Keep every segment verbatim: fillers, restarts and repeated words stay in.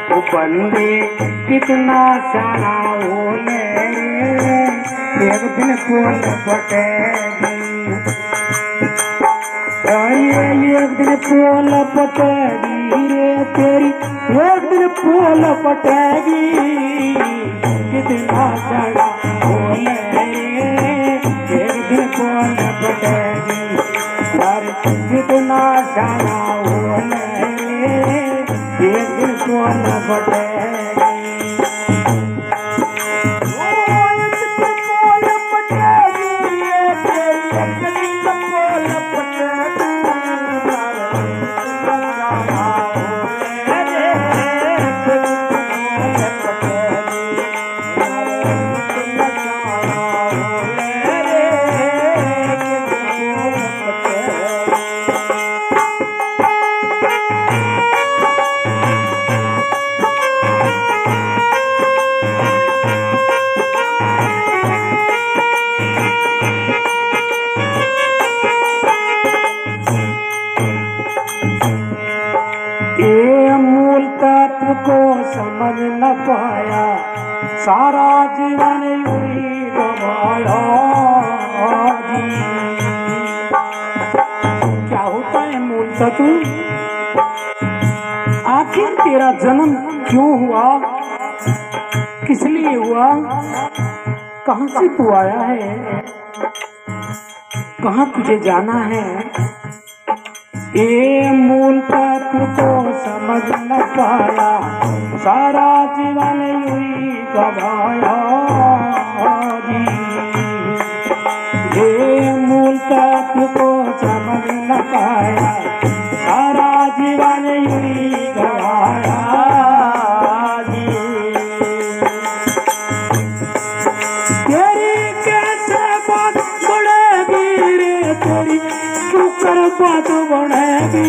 वो बंदे कितना सारा बोले एक दिन पोल पटेगी ये एक दिन पोल पटेगी रे तेरी एक दिन पोल पटेगी कितना सारा बोले एक दिन पोल पटेगी कितना सारा बोले एक दिन पोल पटेगी को समझ न पाया सारा जीवन यूं गवाया क्या होता है मूल तत्व आखिर तेरा जन्म क्यों हुआ किस लिए हुआ कहां से तू आया है कहां तुझे जाना है ये मूल तत्व को समझ न पाया सारा जीवन यूं ही गवाया ये मूल तत्व को समझ न पाया सारा जीवन यूं ही गवाया तेरी कैसे बात बढ़ेगी रे तेरी शुक्र बात बढ़ेगी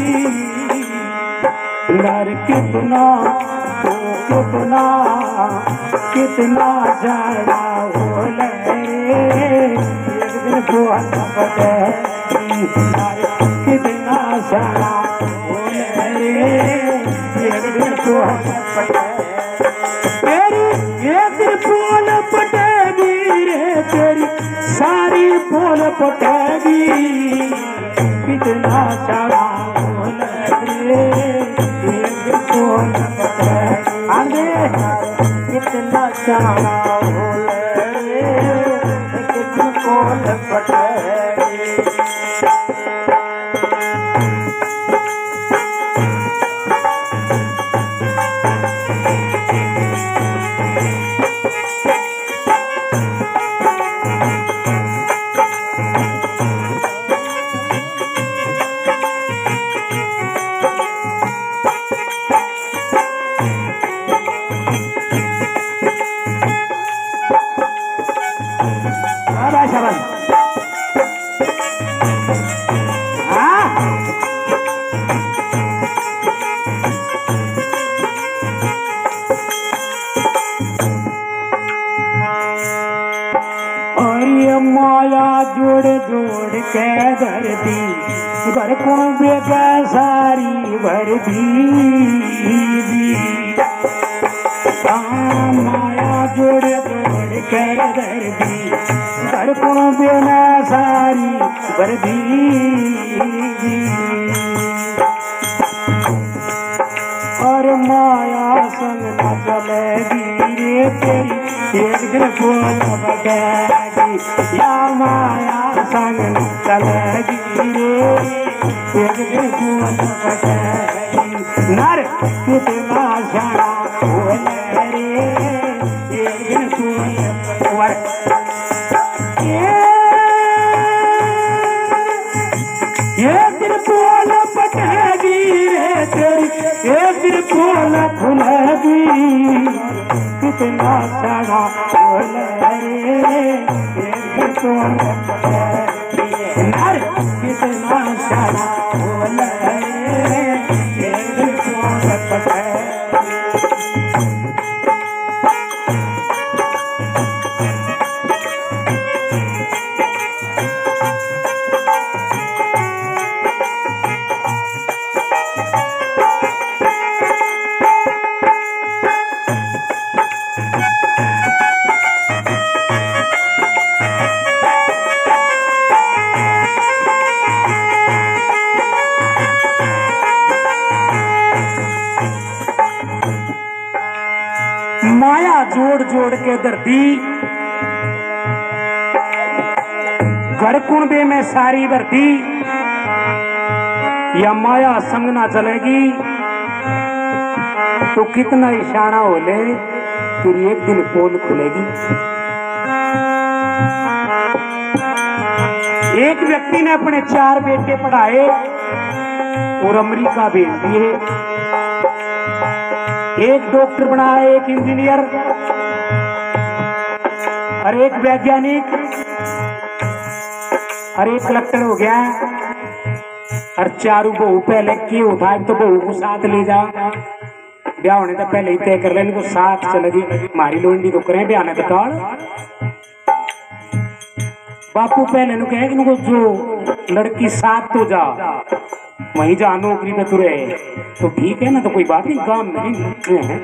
नर कितना तो कितना कितना जाना बोले एक दिन बोल पटेगी नर कितना जाना बोले एक दिन बोल पटेगी तेरी एक दिन बोल पटेगी रे तेरी सारी बोल पटेगी कितना जाना बोले आगे कितना चारा बोले कितना कोल पटेगी माया जोड़ जोड़ के भर दी घर को बेगा सारी भर दी माया जोड़ जोड़ के भर दी घर को बेना सारी भर दी और माया संग न चलेगी रे तेरी एक दिन बोल पटेगी या माया संग न चलेगी रे एक दिन बोल पटेगी नर कितना जाना बोले रे एक दिन बोल एक दिन बोल पटेगी रे तेरी एक दिन बोल खुलेगी कितना सारा बोले रे एक दिन बोल पटेगी नर कितना सारा बोले रे एक दिन बोल पटेगी माया जोड़ जोड़ के धरती, घर कुंबे में सारी भरती, या माया संग ना चलेगी तो कितना इशारा हो ले फिर एक दिन पोल खुलेगी। एक व्यक्ति ने अपने चार बेटे पढ़ाए और अमेरिका भेज दिए। एक डॉक्टर बनाया, एक इंजीनियर और एक वैज्ञानिक और एक कलेक्टर हो गया। और चारों बहू पहले क्यों उठा, तो बहू को साथ ले जा, ब्याह होने तो पहले ही तय कर ले, इनको साथ चलेगी। मारी लोंडी तो करें ब्याह ने तो बापू पहले नु कहे कि इनको जो लड़की साथ तो जा, वहीं जा नौकरी पे तुरे तो ठीक है ना, तो कोई बात नहीं, गांव में नहीं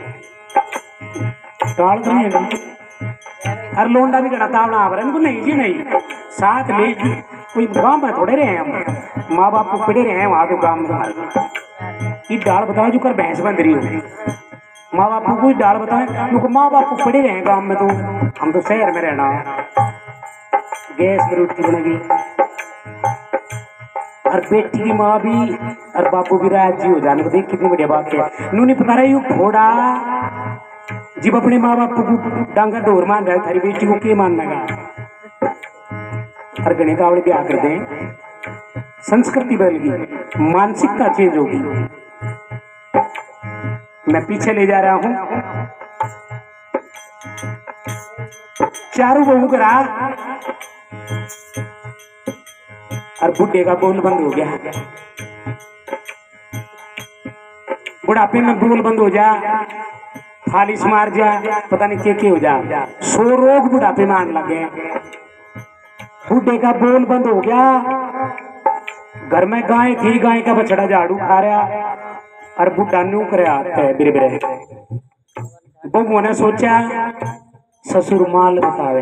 टाल कर लोंडा भी करता इनको नहीं जी नहीं, साथ ले कोई गांव में थोड़े रहे हैं हम, माँ बाप को पड़े रहे हैं वहां तो गांव में। ये डाल बताओ जो कर भैंस बंद रही हो, माँ बाप को डाल बताए, माँ बाप को पड़े रहे हैं गांव में, तो हम तो शहर में रहना, गैस पर रोटी बनेगी। और बेटी की माँ भी और बापू भी राजी हो जाने को, देख कितनी बढ़िया बात है। नू नहीं पता रही घोड़ा जब अपने माँ बाप को डांगा डोर मान रहा है, थारी बेटी को क्या मानना का। और गणे कावड़े ब्याह कर दें, संस्कृति बदल गई, मानसिकता चेंज होगी। मैं पीछे ले जा रहा हूं, चारों बहू करा और बुढ़े का बोल बंद हो गया। बुढ़ापे में बोल बंद हो जा, फालिश मार जा, पता नहीं क्या क्या हो जा, सो रोग बुढ़ापे में आने लगे। बुढ़े का बोल बंद हो गया, घर में गाय थी, गाय का बछड़ा झाड़ू खा रहा और बुढ़ा नू करे बिरे बिरे। बहू ने सोचा ससुर माल बतावे,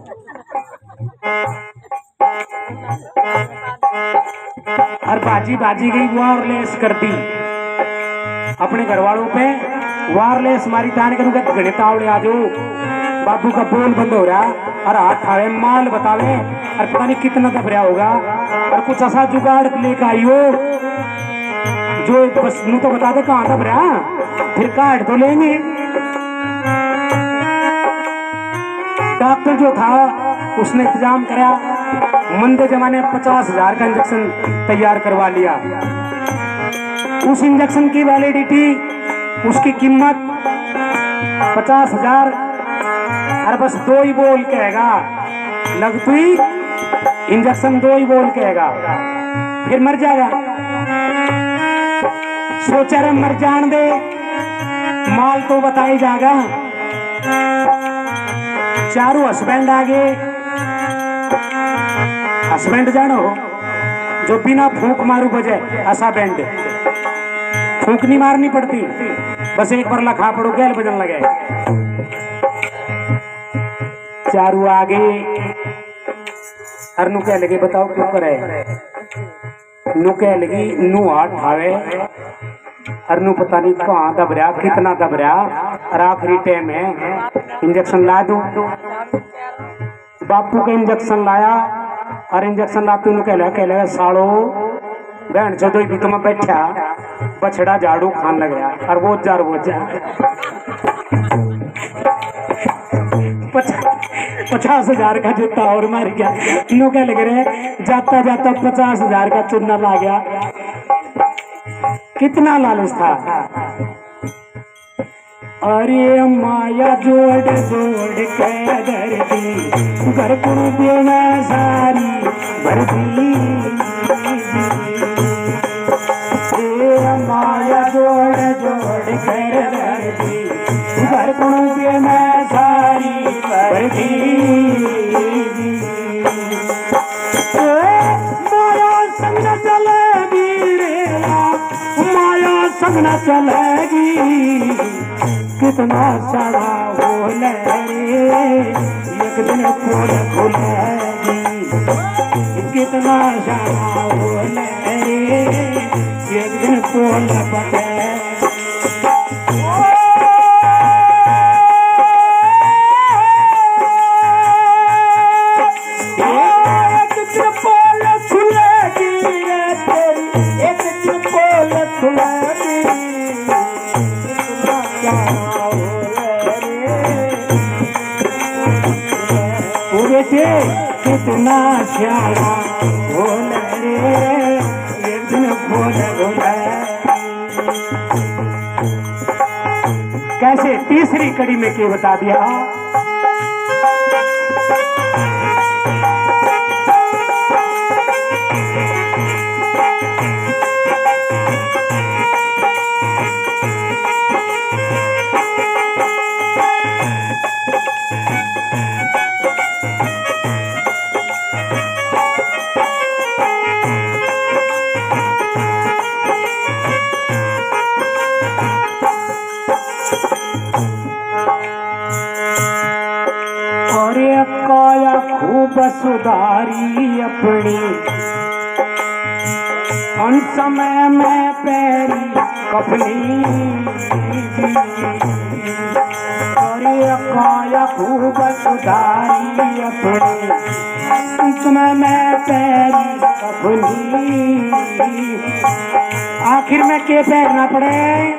और बाजी बाजी गई, वायरलेस कर दी अपने घर वालों पे, वायरलेस मारी ताने करूंगा गणित आवड़े आ जाओ, बाबू का बोल बंद हो रहा और हाथ खावे माल बतावे, और पता नहीं कितना दबरा होगा। और कुछ ऐसा जुगाड़ लेकर आइयो जो बस नू तो बता दे कहाँ दबरा, फिर काट तो लेंगे। डॉक्टर जो था उसने इंतजाम करा, मंदे जमाने पचास हजार का इंजेक्शन तैयार करवा लिया। उस इंजेक्शन की वैलिडिटी, उसकी कीमत पचास हजार, और बस दो ही बोल कहेगा लगती इंजेक्शन, दो ही बोल कहेगा फिर मर जाएगा। सोचा रे मर जान दे, माल तो बताई जाएगा। चारों हस्बैंड आगे, हस्बैंड जानो जो बिना फूंक मारू बजे, ऐसा बैंड फूंक नहीं मारनी पड़ती, बस एक बार लखा पड़ो गैल बजन लगे। चारू आगे और नु कह लगे बताओ क्यों करे, नु कह लगी नू हाथ ठावे और नू पता नहीं कहाँ दबरा, कितना दबरा, और आखिरी टाइम है इंजेक्शन ला दू। बापू का इंजेक्शन लाया और इंजेक्शन लाते नु कह लगा कह लगा सालो बहन चौदह भी तुम्हें बैठा बछड़ा झाड़ू खान लग रहा, और वो जार वो जार पचास हजार का जूता और मार गया, नो क्या लग रहे जाता जाता पचास हजार का चूना ला गया। कितना लालच था। अरे माया जोड़ जोड़ के धरती, घर कुड़े में सारी भरती, माया जोड़ जोड़ कर धरती, घर कुड़े में सारी भरती। माया संग चलेगी रे, माया संग न चलेगी, कितना सारा बोले एक दिन फूल खुलेगी, कितना सारा बोले एक दिन फूल पटे। श्यामा ओ बेटे कितना श्यामा बोल रे एक दिन बोल बोला। कैसे तीसरी कड़ी में क्या बता दिया। काया खूब सुधारी अपनी उन समय में पैरी कपनी अरे काया खूब सुधारी अपनी उन समय में पैरी कपनी। आखिर में के पैरना पड़े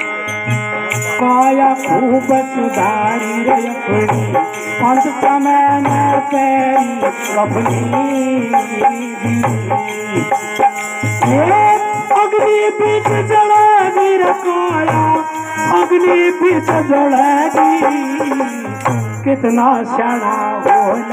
काया खूब सुधारी रे अपनी अंत समय में पैरी कपनी। अग्नि बीच जड़ेगी रकाया अग्नि बीच जड़ेगी कितना शाना बोल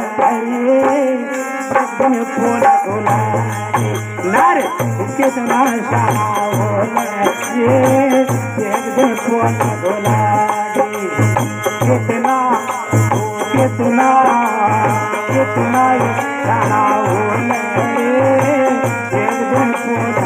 रे बोल बोला नारे कितना शाना बोल रे बोल बोला कितना कितना कितना शाना बोल रे एक दिन बोल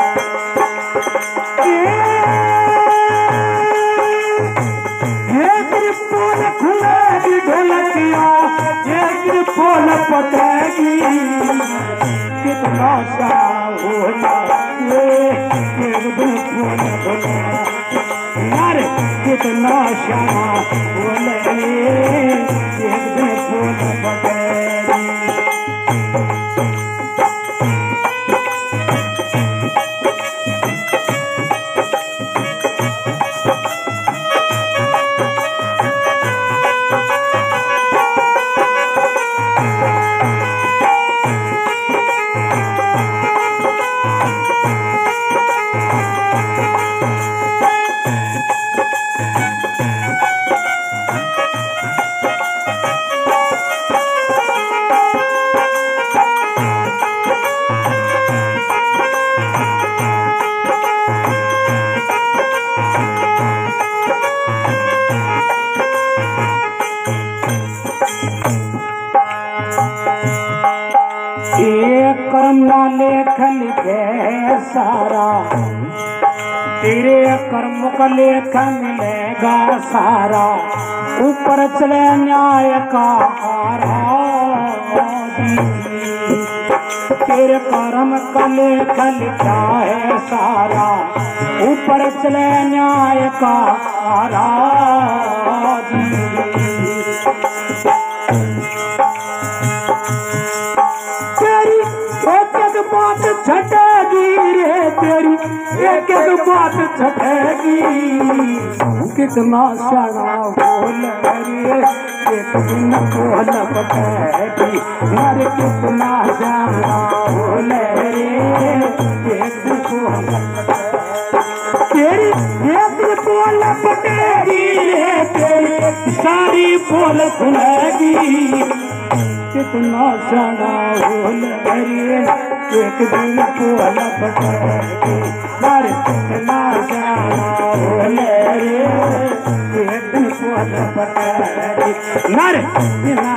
ढोलकिया एक फूल पटेगी कितना शाना एक दिन फूल यार कितना शाना बोले एक दिन फूल पटेगी। कर्म ना लेख लिखे सारा तेरे कर्म का लेख मिलेगा सारा ऊपर चले न्याय का तेरे कर्म का लेख लिखा है सारा ऊपर चले न्याय का बात छटेगी रे तेरी एक एक बात छटेगी कितना शाना बोल रे एक दिन बोल पटेगी अरे कितना शाना बोल रे एक दिन बोल तेरी एक दिन बोल पटेगी रे तेरी सारी बोल खुलेगी कितना शाना बोल रे एक दिन बोल पटेगी अरे कितना शाना बोल रे एक दिन बोल पटेगी अरे कितना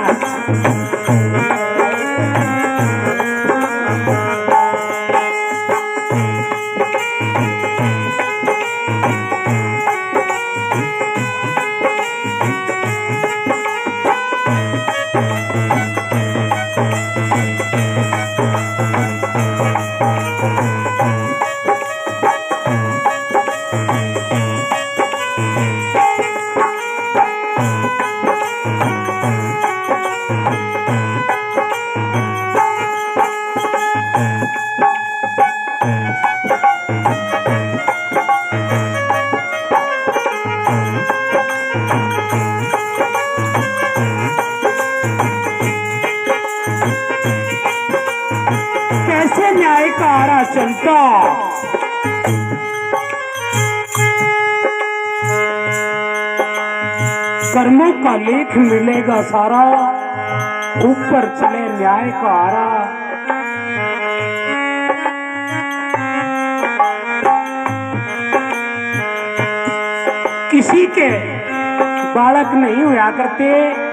कर्मों का लेख मिलेगा सारा, ऊपर चले न्याय का आरा। किसी के बालक नहीं हुआ करते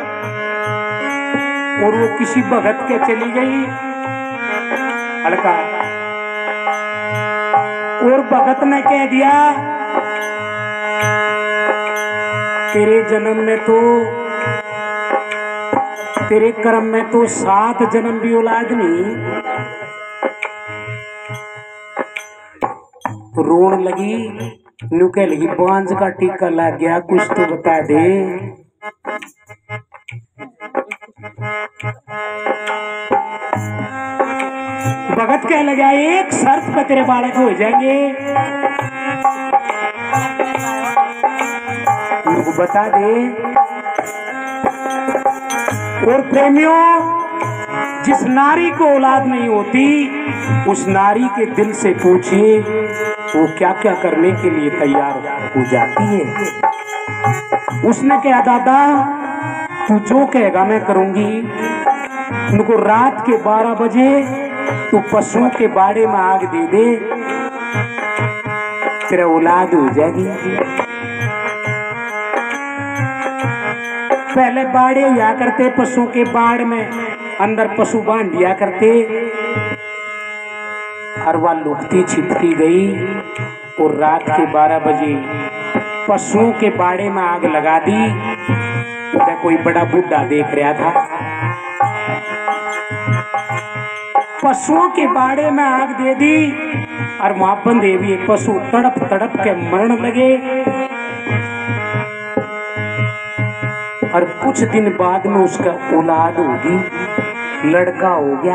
और वो किसी भगत के चली गई लड़का, और भगत ने कह दिया तेरे जन्म में तो, तेरे कर्म में तो सात जन्म भी औलाद नहीं। तो रोन लगी, न्यू कह लगी बांझ का टीका लग गया, कुछ तो बता दे। भगत कह लगा एक शर्त पे तेरे बालक हो जाएंगे, उनको बता दे। और प्रेमियों, जिस नारी को औलाद नहीं होती उस नारी के दिल से पूछिए वो क्या क्या करने के लिए तैयार हो जाती है। उसने कहा दादा तू जो कहेगा मैं करूंगी। उनको रात के बारह बजे तू पशुओं के बाड़े में आग दे दे, तेरा औलाद हो जाएगी। पहले बाड़े या करते पशुओं के बाड़ में, अंदर पशु बांध दिया करते, और वह लुकती छिपती गई और रात के बारह बजे पशुओं के बाड़े में आग लगा दी। उधर कोई बड़ा बुढ़ा देख रहा था, पशुओं के बाड़े में आग दे दी और वहां बंधे हुए पशु तड़प तड़प के मरण लगे। और कुछ दिन बाद में उसका औलाद होगी, लड़का हो गया।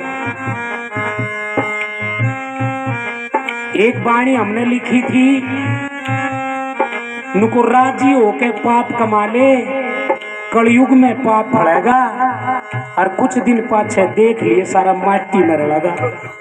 एक वाणी हमने लिखी थी, नुको राजी होके पाप कमा ले, कलयुग में पाप पड़ेगा। और कुछ दिन पाछे देख लिए सारा माटी में रहेगा,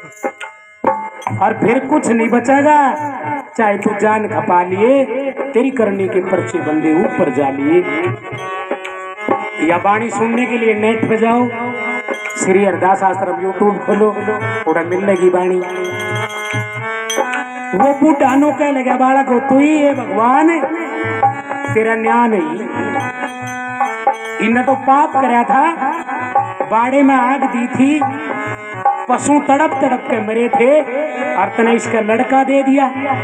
और फिर कुछ नहीं बचेगा, चाहे तू जान खपा लिए, तेरी करने के पर्चे बंदे ऊपर जा लिए। या वाणी सुनने के लिए नेट पे जाओ, श्री हरदास आश्रम यूट्यूब खोलो, थोड़ा मिलेगी वाणी। वो बूढ़ा नो कह लगा बालक हो तू ही है भगवान, तेरा न्याय नहीं। इन्हें तो पाप कराया था, बाड़े में आग दी थी, पशु तड़प तड़प के मरे थे, और तने इसका लड़का दे दिया।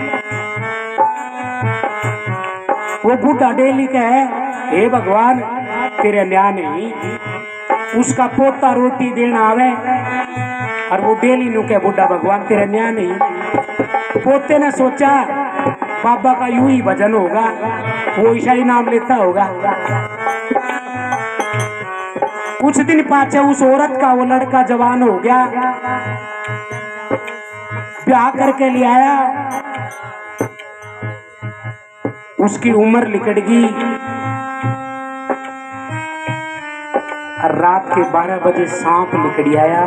वो बूढ़ा डेली का है हे भगवान तेरे न्याय नहीं। उसका पोता रोटी देना आवे और वो डेली नु के बूढ़ा भगवान तेरे न्याय नहीं। पोते ने सोचा बाबा का यूं ही भजन होगा, वो ईशा ही नाम लेता होगा। कुछ दिन पाछे उस औरत का वो लड़का जवान हो गया, ब्याह करके ले आया, उसकी उम्र लिकट गई। रात के बारह बजे सांप निकल आया।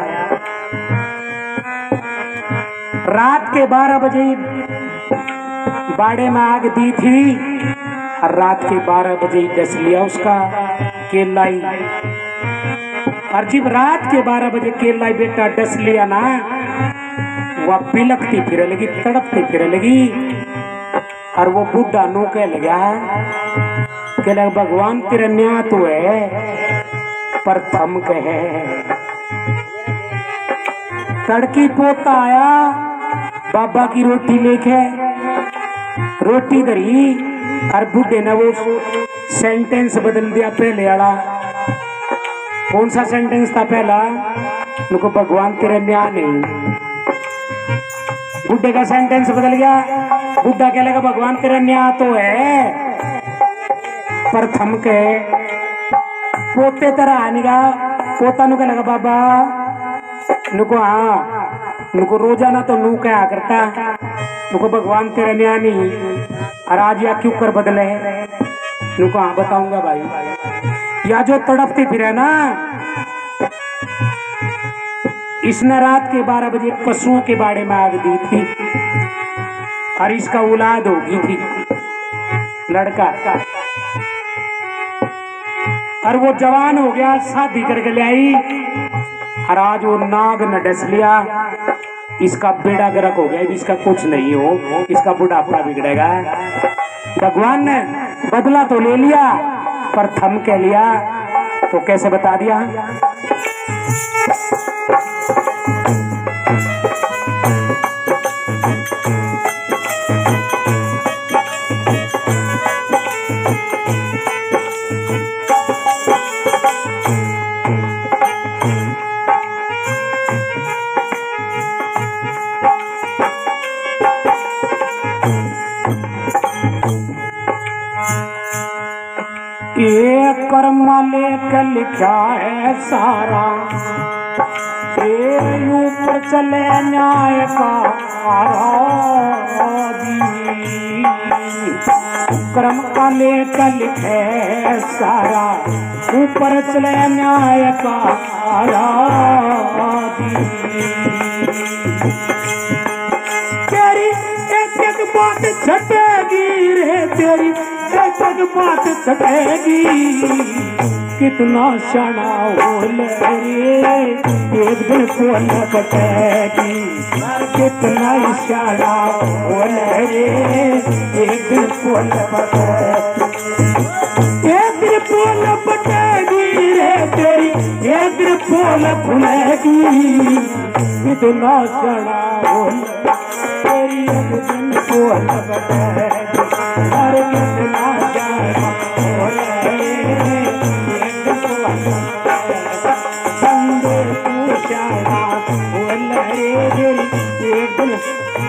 रात के बारह बजे बाड़े में आग दी थी, और रात के बारह बजे डस लिया उसका केलाई। और जब रात के बारह बजे केलाई बेटा डस लिया ना, वह बिलखती फिर लगी, तड़पती फिर लगी। और वो बुढ़ा नो कह लगा कह लगा भगवान तेरा न्याय तो है, पर थम कहे। तड़की पोता आया बाबा की रोटी लेके, रोटी धरी और बुढ़े ने वो सेंटेंस बदल दिया पहले वाला। कौन सा सेंटेंस था पहला? उनको भगवान तेरा न्याय नहीं। बुढ़े का सेंटेंस बदल गया, बुढ़ा कह लगा भगवान तेरा न्याय तो है, पर थम के। पोते तरह आने का पोता नु लगा बाबा नुको, हाँ नुको रोजाना तो नू क्या करता, नुको भगवान तेरा न्याय नहीं, और आज या क्यों कर बदले है? नुको हाँ बताऊंगा भाई। या जो तड़पती फिर ना, इसने रात के बारह बजे पशुओं के बाड़े में आग दी थी, और इसका औलाद होगी थी लड़का। और वो जवान हो गया, शादी करके ले आई और आज वो नाग न डस लिया, इसका बेड़ा गर्क हो गया, इसका कुछ नहीं हो, इसका बुढ़ापा बिगड़ेगा। भगवान ने बदला तो ले लिया पर थम के लिया, तो कैसे बता दिया। ये कर्म लेकर लिखा है सारा, ये ऊपर चले न्याय का कर्म का लेकर लिखे सारा, ऊपर चले न्याय का तेरी एक एक बात छटेगी रे, तेरी एक एक बात छटेगी, कितना शाना बोल रे एक दिन बोल बटेगी, कितना शाना बोल रे एक दिन बोल बटेगी, एक दिन बोल बटेगी रे तेरी, एक दिन बोल खुलेगी, कितना शाना बोल तेरी एक दिन बोल बटेगी, हर कितना शाना बोल रे संगे तू शाना बोल रे एक दिन।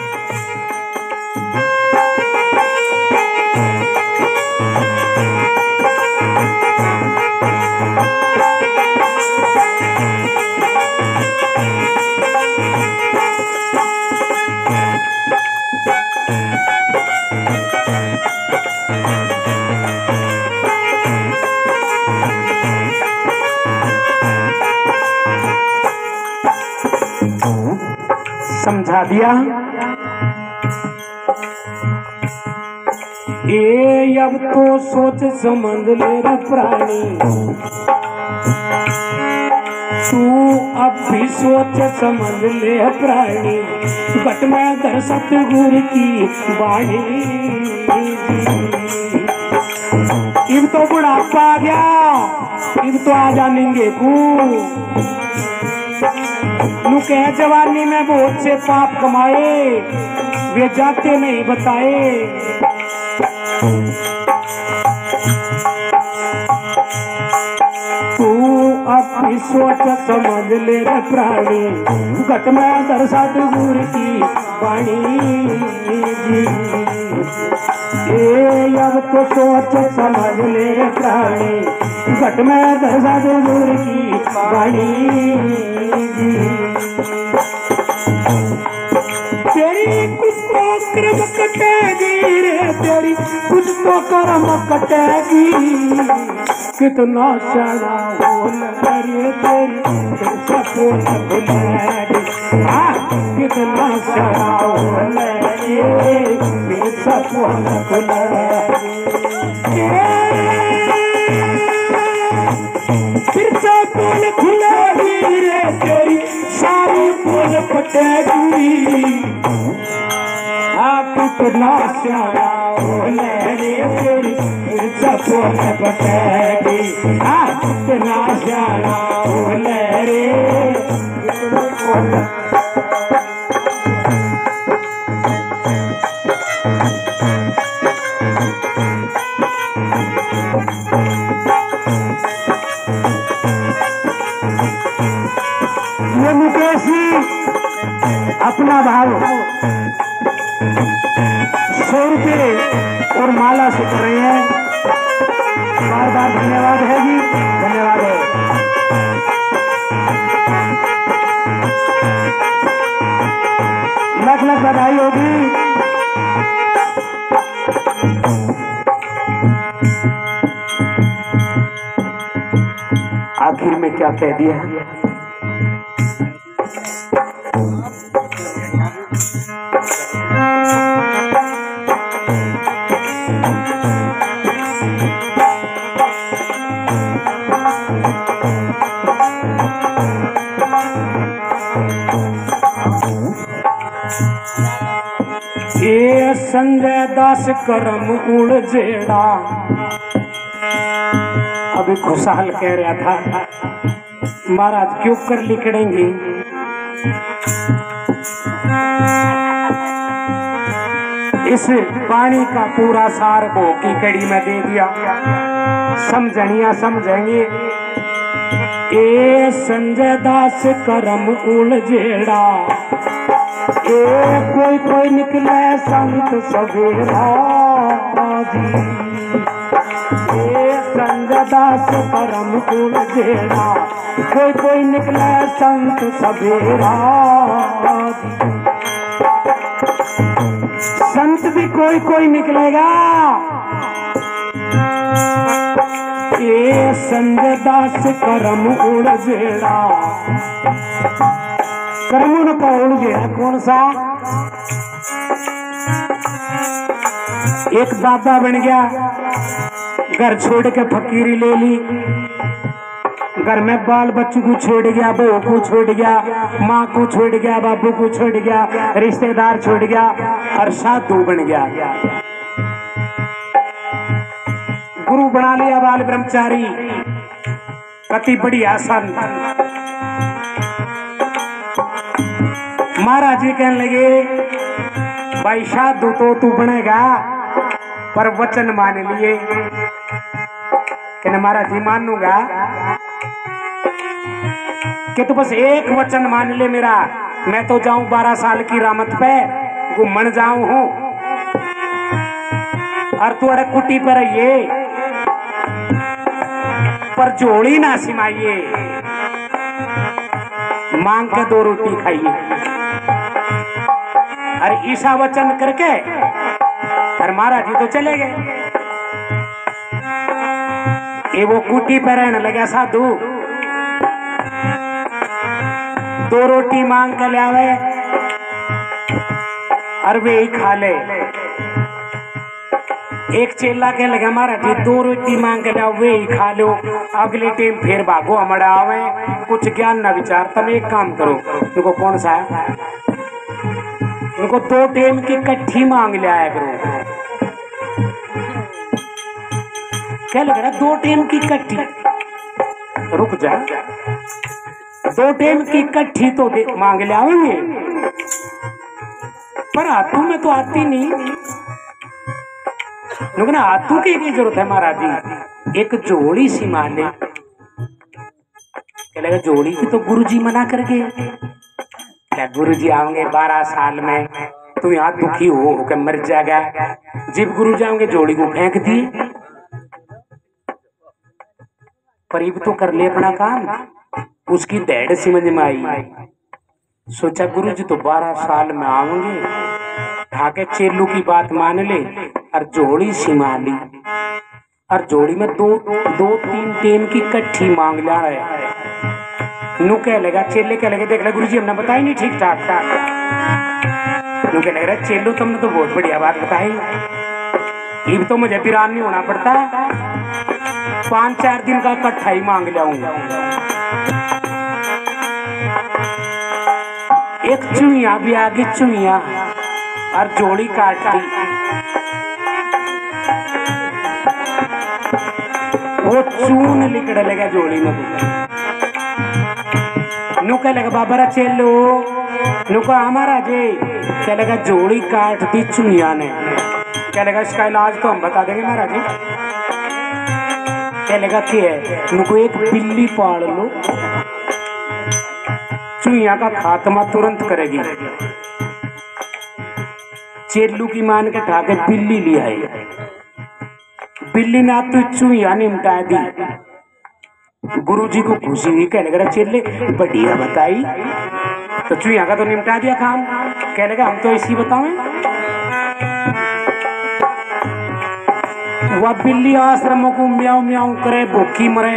समझा दिया ये अब तो सोच समझ ले रे प्राणी, तू अब भी सोच समझ ले प्राणी, बट मैं दर सतगुरु की वाणी। इब तो बुढ़ापा आ गया, इब तो आ जानेंगे को कह जवानी में बहुत से पाप कमाए, वे जाते नहीं बताए। तू अपनी सोच समझ ले रे प्राणी, घट में दर सतगुरु की वाणी। ए अब तो सोच समझ ले रे प्राणी, घट में दर सतगुरु की वाणी। तेरी कुछ तो कर्म कटेगी रे, तेरी कुछ तो कर्म कटेगी, कितना शाना बोल रे तेरी सपोल भुलेगी, कितना शाना बोल रे सपोल भुलेगी, फिर सपोल खुलेगी रे तेरी सारी बोल पटेगी, कितना शाना बोल रे तेरी सपोल पटेगी, कितना शाना बोल रे। ये मुकेश जी अपना भाव सौ रुपये और माला से कर रहे हैं, बार बार धन्यवाद है जी, धन्यवाद है। लख लख बधाई होगी। आखिर में क्या कह दिया, दास करम उलझेड़ा। अभी खुशहाल कह रहा था महाराज क्यों कर लिखड़ेंगे। इस पानी का पूरा सार भो की कड़ी में दे दिया, समझनिया समझेंगे। ए संजय दास करम उलझेड़ा, ए कोई कोई निकले संत सवेरा जी। ए संजय दास करम उलझेड़ा, कोई कोई निकले संत सवेरा जी। संत भी कोई कोई निकलेगा। ये संजय दास करम उलझेड़ा, करम उनका उलझेड़ा कौन सा। एक बाबा बन गया, घर छोड़ के फकीरी ले ली, घर में बाल बच्चों को छोड़ गया, बहू को छोड़ गया, माँ को छोड़ गया, बाबू को छोड़ गया, रिश्तेदार छोड़ गया और साधु बन गया। गुरु बना लिया बाल ब्रह्मचारी, कति बड़ी आसान। महाराज जी कहने लगे भाई साधु तो तू बनेगा पर वचन मान लिए। कहने महाराज जी मानूंगा कि तू बस एक वचन मान ले मेरा। मैं तो जाऊं बारह साल की रामत पे घूमन जाऊं हूं और तू अड़क कुटी पर रहिए पर जोड़ी ना सिमाइए, मांग के दो रोटी खाइए। अरे ईशा वचन करके और महाराज जी तो चले गए। ये वो कुटी पर रहने लगा साधु, दो रोटी मांग के ले आवे और वे ही खा ले। एक चेला के लगा महाराज जी दो रोटी मांग के लाओ वे ही खा लो, अगले टाइम फिर भागो हमारा आवे, कुछ ज्ञान ना विचार। तुम एक काम करो, देखो कौन सा है, देखो दो टाइम की कट्ठी मांग ले आया करो। क्या लग रहा दो टाइम की कट्ठी, रुक जा, दो टाइम की कट्ठी तो मांग ले आओगे पर हाथों में तो आती नहीं। लोग ना हाथों की क्या जरूरत है महाराज जी, एक जोड़ी सी मान ले। क्या लगा जोड़ी की तो गुरुजी मना कर गए। क्या गुरुजी आओगे बारह साल में, तुम यहाँ दुखी हो के मर जाएगा। जब गुरु जाओगे जोड़ी को फेंक दिए, पर तो कर ले अपना काम। उसकी दैड़ समझ में आई, सोचा गुरु जी तो बारह साल में आऊंगे, ठाके चेलू की बात मान ले और जोड़ी सिमा ली। और जोड़ी में दो दो तीन टेम की कट्ठी मांग ला है। नु कह लगा चेले कह लगे देख ले गुरु जी हमने बताई नहीं ठीक ठाक था। नु कह लगा चेलू तुमने तो बहुत बढ़िया बात बताई, अब तो मुझे पिरान नहीं होना पड़ता, पांच चार दिन का कट्ठा ही मांग लाऊंगा। एक चुईया भी आगे चुईया और जोड़ी काट दी। वो चून लिकड़ लगा जोड़ी में। नु कह लगा बाबा चेलो, नु को हमारा जे क्या लगा जोड़ी काट दी चुईया ने। क्या लगा इसका इलाज तो हम बता देंगे महाराज जी। क्या लगा कि है नुको एक बिल्ली पाल लो, चुईया का खात्मा तुरंत करेगी। चेलू की मान के ठाके बिल्ली लिया है, बिल्ली ने आप तो चुईया निमटा दी। गुरुजी को खुशी हुई, कहने लगा चेले बढ़िया बताई, तो चुईया का तो निमटा दिया काम। कहने लगा हम तो इसी बतावें। वह बिल्ली आश्रमों को म्याऊ म्याऊ करे भूखी मरे।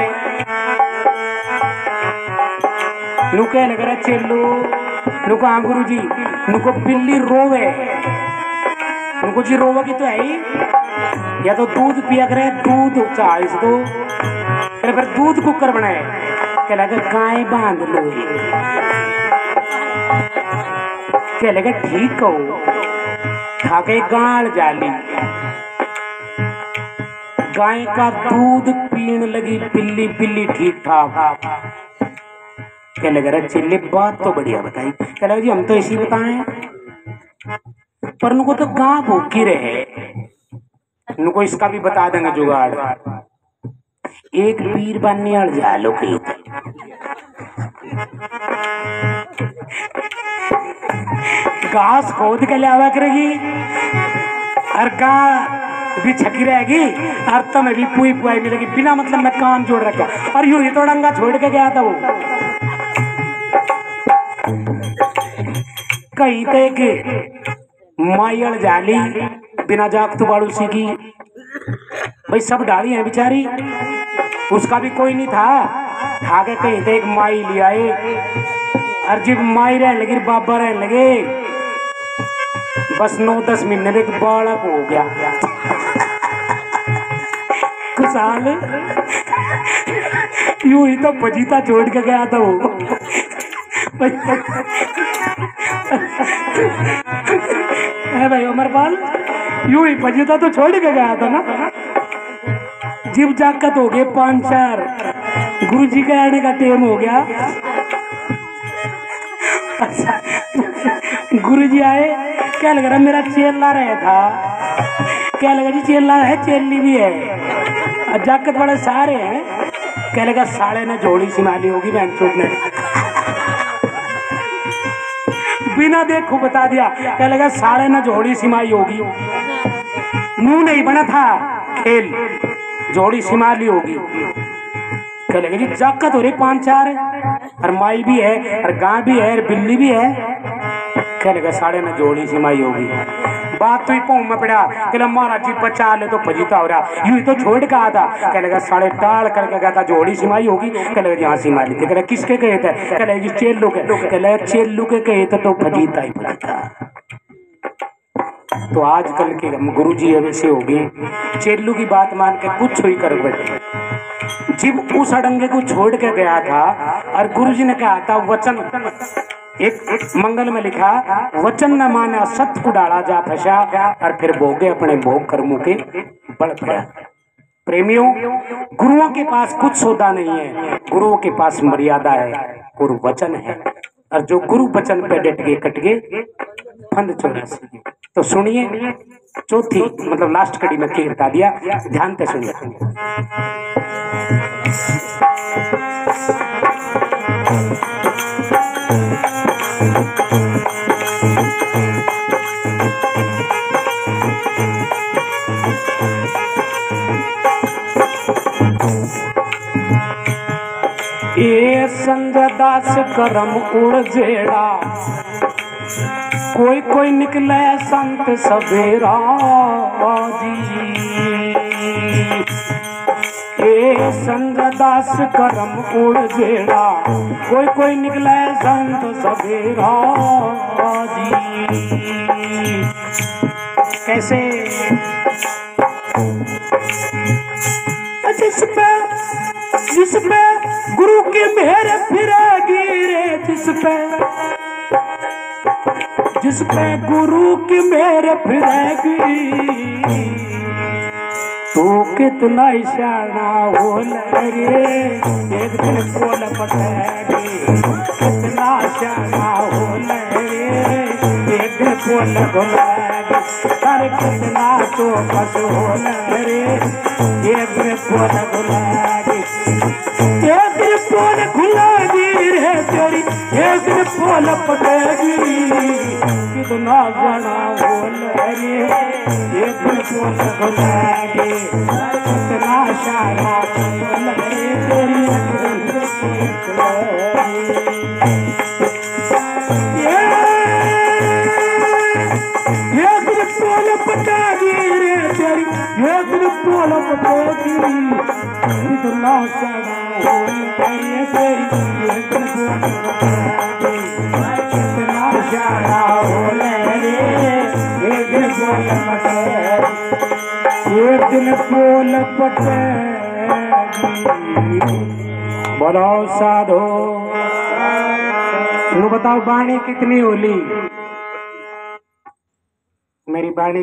नुके लग चेलू नुको हाँ गुरु जी नुको बिल्ली रोवे, नुको जी रोवे की तो है ही, या तो दूध पिया करे, दूध चाहे दो फिर दूध कुकर बनाए। क्या लगा गाय बांध लो, क्या लगा ठीक हो थाके गाल जाली, गाय का दूध पीने लगी पिल्ली पिल्ली ठीक ठाक। क्या लग रहा चिल्ली बात तो बढ़िया बताई। क्या लगा जी हम तो इसी बताएं, पर उनको तो गां भूखी रहे, उनको इसका भी बता देंगे जुगाड़। एक पीर बनने और जालो कहीं घास खोद के लिया करेगी और गां भी छकी रहेगी और तो मैं भी पुई पुआई मिलेगी बिना मतलब मैं काम जोड़ रखा। और यूं ही तो डंगा छोड़ के गया था वो कहीं तक मायल जाली बिना जाग तू बाड़ू सीखी। भाई सब डाली है बेचारी, उसका भी कोई नहीं था। आगे कहीं तक एक माई ले आए और जब माई रहने लगी बाबा रहने लगे, बस नौ दस महीने में एक बालक हो गया खुशहाल। यूं ही तो बजीता छोड़ के गया था वो है भाई उमरपाल, यूं ही बजीता तो छोड़ के गया था ना। जीव जाकत हो गए पांच चार, गुरु जी के आने का टाइम हो गया। गुरु जी आए, क्या लग रहा मेरा चेला रहा था, क्या लगा जी चेला है चेली भी है और जाकत बड़े सारे हैं। क्या लगा साले ने जोड़ी सिमाली होगी बहन चोट ने बिना देखो बता दिया। क्या लगा साले ने जोड़ी सिमाई होगी, मुंह नहीं बना था खेल, जोड़ी सिमाली होगी। क्या लगा जी जाकत हो रही पांच चार और माई भी है और गां भी है और बिल्ली भी है। क्या लगा साढ़े में जोड़ी सिमाई होगी। बात तो ही पाँव में पड़ा, कहला महाराज जी बचा ले तो फजीता हो रहा, यूं ही तो छोड़ के आता। क्या लगा साढ़े टाल करके गया था जोड़ी सिमाई होगी। क्या लगा जी हाँ सिमाई थी। कहला किसके कहे थे, कहला जी चेल्लू के, कहला चेल्लू के कहे थे तो फजीता ही फजीता। तो आजकल के गुरु जी ऐसे हो गए, चेल्लू की बात मान के कुछ ही कर बैठे। जब उस अड़ंगे को छोड़ के गया था और गुरु जी ने कहा था वचन, एक, एक मंगल में लिखा वचन न माना सत्य को डाला जा फंसा और फिर भोगे अपने भोग कर्मों के बल पड़ा। प्रेमियों, गुरुओं के पास कुछ सौदा नहीं है, गुरुओं के पास मर्यादा है, गुरु वचन है। और जो गुरु वचन पे डट गए कट गए फंद चौरासी। तो सुनिए चौथी मतलब लास्ट कड़ी में क्या बता दिया, ध्यान से सुनिए। ये संजय दास करम उड़ जेड़ा, कोई कोई निकले संत सवेरा जी। ये संजय दास करम उड़ जेड़ा, कोई कोई निकले संत सवेरा जी। कैसे जिसपे जिसपे गुरु की मेहर फिरेगी रे, जिसपे जिसपे गुरु की मेहर फिरेगी, तू कितना शाना हो रे, एक दिन बोल पटेगी। कितना शाना हो रे, एक दिन बोल घुलेगी। अरे कितना तो बस हो रे, एक दिन बोल घुलेगी। एक दिन बोल घुलेगी रे तेरी, एक दिन बोल पटेगी। कितना जाना बोल रे, एक दिन बोल घुलेगी। कितना शाना बोल रे तेरी, एक दिन बोल पटेगी रे तेरी, एक दिन बोल पटेगी। कितना शाना बोल रे तेरी, एक दिन बोल पटेगी। कितना शाना बोल रे, एक दिन बोल पटेगी। एक दिन बोल पटेगी। बोलो साधो, तुम बताओ बाणी कितनी होली। मेरी बाणी